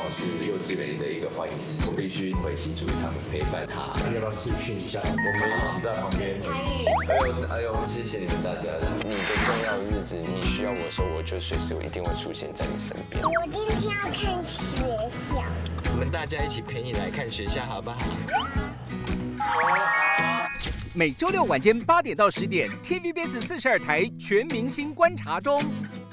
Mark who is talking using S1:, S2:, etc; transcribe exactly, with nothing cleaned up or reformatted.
S1: 好是幼稚园里的一个欢迎，我必须回新竹一趟陪伴他。
S2: 要不要视讯一下？我们一起在旁边。
S1: 还有还有，谢谢你们大家的。
S3: 你的重要日子，你需要我的时候，我就随时我一定会出现在你身边。
S4: 我今天要看学校。
S3: 我们大家一起陪你来看学校，好不好？
S5: 每周六晚间八点到十点 ，T V B S 四十二台全明星观察中。